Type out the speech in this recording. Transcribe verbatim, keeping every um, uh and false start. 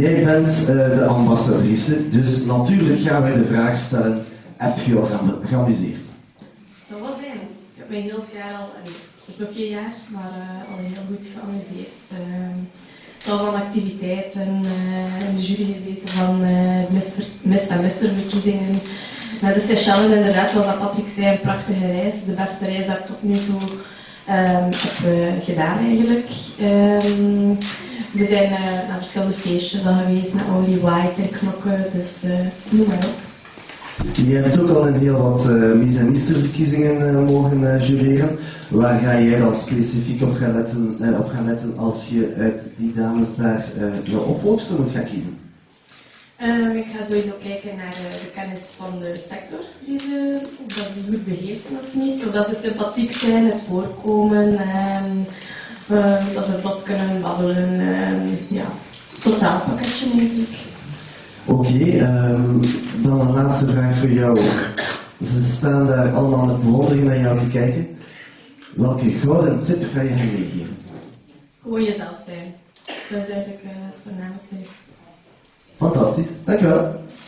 Jij bent uh, de ambassadrice, dus natuurlijk gaan wij de vraag stellen, heb je jou geamuseerd? Het zal wel zijn. Ik heb mij heel het jaar al, het is nog geen jaar, maar uh, al heel goed geamuseerd. Uh, tal van activiteiten, uh, in de jury gezeten van uh, Miss en Mister verkiezingen. Naar de Seychellen inderdaad, zoals dat Patrick zei, een prachtige reis. De beste reis dat ik tot nu toe um, heb uh, gedaan eigenlijk. Um, we zijn uh, naar verschillende feestjes al geweest, naar Only White en Knokken, dus uh, noem maar op. Je hebt ook al in heel wat uh, Miss en Mister verkiezingen uh, mogen uh, jureren. Waar ga jij dan specifiek op gaan letten, uh, op gaan letten als je uit die dames daar uh, de opvolgster moet gaan kiezen? Um, ik ga sowieso kijken naar uh, de kennis van de sector, die ze, of dat ze goed beheersen of niet, of dat ze sympathiek zijn, het voorkomen, um, uh, dat ze vlot kunnen babbelen, um, ja, totaalpakketje eigenlijk. Oké, okay, um, dan een laatste vraag voor jou. Ze staan daar allemaal met bewondering naar jou te kijken. Welke gouden tip ga je hen meegeven? Gewoon jezelf zijn. Dat is eigenlijk uh, het voornaamste. Fantastisch, dankjewel.